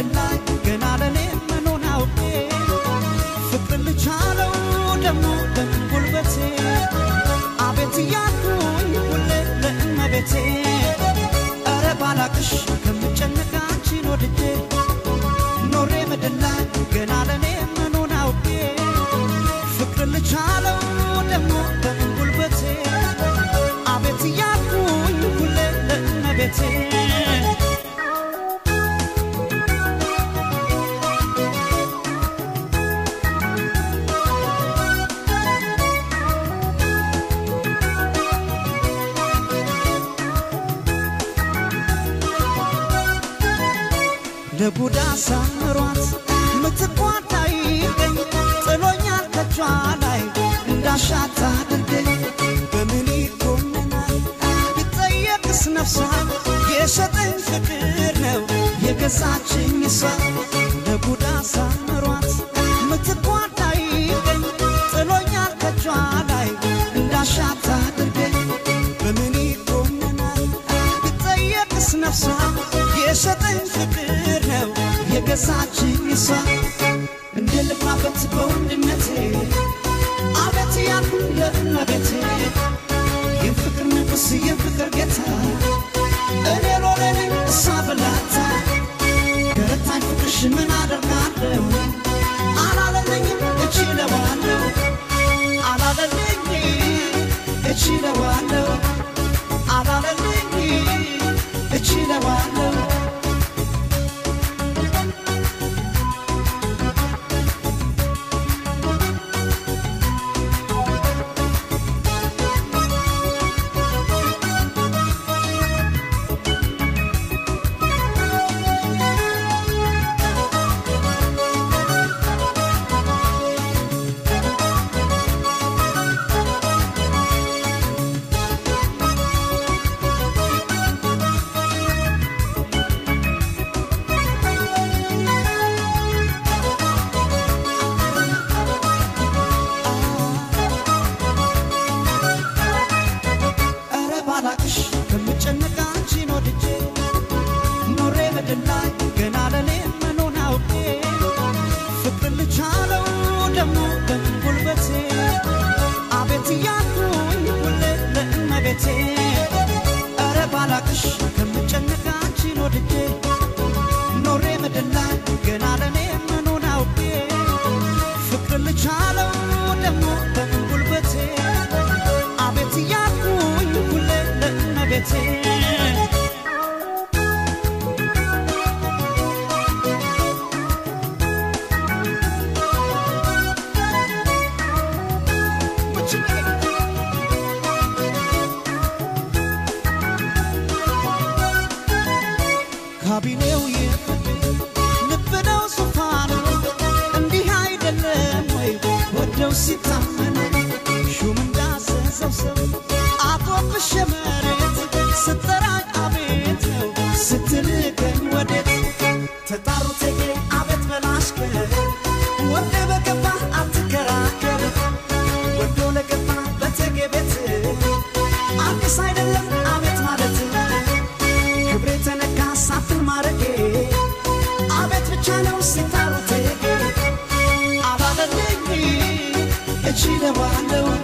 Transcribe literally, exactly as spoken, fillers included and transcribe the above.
መደላይ ገና ለኔ መኖን አውቄ ፍቅር ልቻለው ደሞ በጉልበቴ አቤት ያልኩኝ ሁሌ ለእመቤቴ አረ ባላቅሽ ከምጨነቅ አንቺን ወድጄ ኖሬ መደላይ ገና ለኔ መኖን አውቄ ፍቅር ልቻለው ደሞ በጉልበቴ አቤት ያልኩኝ ሁሌ ለእመቤቴ ለቡዳ ሳምሯት ምትቋጣይ ገኝ ጥሎኛል ከቿ ላይ እንዳሻታ አድርገኝ በምን ይኮነናል ቢጠየቅስ ነፍሷ የሸጠኝ ፍቅር ነው የገዛችኝ እሷ ለቡዳ ሳምሯት ምትቋጣይ ገኝ ጥሎኛል ከቿ ላይ እንዳሻታ አድርገኝ በምን ይኮነናል ቢጠየቅስ ነፍሷ የሸጠኝ ፍቅር ነው የገዛችኝ እሷ እንደልባበት በወንድነቴ አቤት ያልኩኝ ለእመቤቴ የፍቅር ንጉሥ የፍቅር ጌታ እኔ ሎሌ ነኝ እሷ ብላታ ገረታኝ ፍቅርሽ ምን አደርጋለሁ አላለለኝም እችለዋለሁ አላለለኝ እችለዋለሁ አላለለኝ እችለዋለሁ ካቢኔው ልብነው ሱፋኑ እንዲህ አይደለም ወይ ወደው ሲታመኑ ሹም እንዳሰሰው ሰው አቆብሽ መሬት ስትጠራኝ አቤት ነው ስትልከኝ ወዴት ተጣሩ ተጌ አቤት በላሽከ ወደ በገባ አትከራከር ወዶ ለገባ በተጌ ቤት አዲስ አይደለም አቤት ማለት ክብሬ ተነካ ሳፍን ማረጌ አቤት ብቻ ነው ሲታሩ ተጌ አላለለኝ እችለዋለሁ